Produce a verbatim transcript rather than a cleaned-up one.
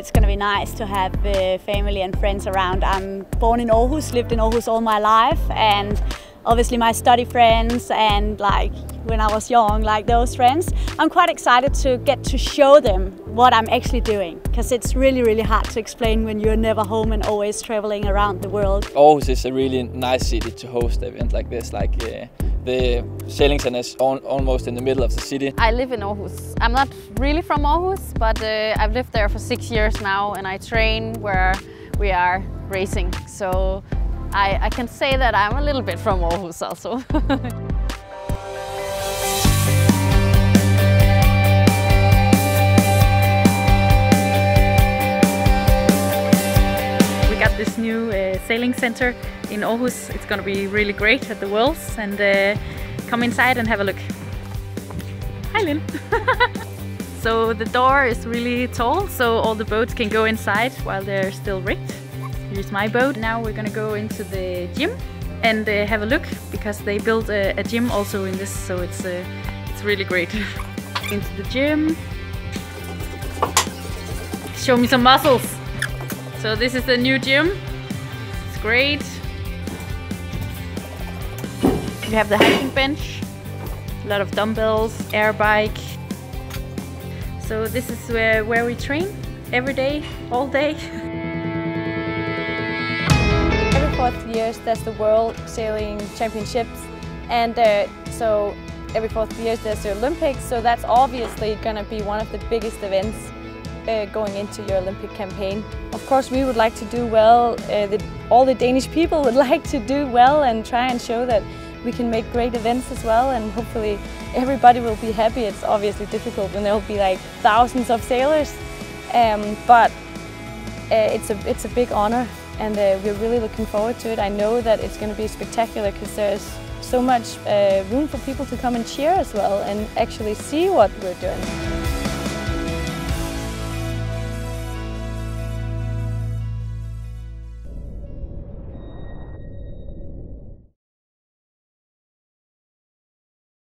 it's going to be nice to have uh, family and friends around. I'm born in Aarhus, lived in Aarhus all my life, and obviously my study friends and like when I was young, like those friends. I'm quite excited to get to show them what I'm actually doing, because it's really, really hard to explain when you're never home and always traveling around the world. Aarhus is a really nice city to host an event like this. Like uh, the sailing center is on, almost in the middle of the city. I live in Aarhus. I'm not really from Aarhus, but uh, I've lived there for six years now, and I train where we are racing. So I, I can say that I'm a little bit from Aarhus also. We got this new uh, sailing center in Aarhus. It's going to be really great at the Worlds, and uh, come inside and have a look. Hi Lynn! So the door is really tall, so all the boats can go inside while they're still rigged. Here's my boat. Now we're gonna go into the gym and uh, have a look, because they built a, a gym also in this, so it's uh, it's really great. Into the gym. Show me some muscles. So this is the new gym. It's great. You have the hiking bench, a lot of dumbbells, air bike. So this is where, where we train every day, all day. Every fourth years there's the World Sailing Championships, and uh, so every fourth years there's the Olympics, so that's obviously going to be one of the biggest events uh, going into your Olympic campaign. Of course we would like to do well, uh, the, all the Danish people would like to do well and try and show that we can make great events as well, and hopefully everybody will be happy. It's obviously difficult when there will be like thousands of sailors, um, but uh, it's a, it's a big honor. And uh, we're really looking forward to it. I know that it's going to be spectacular, because there's so much uh, room for people to come and cheer as well and actually see what we're doing.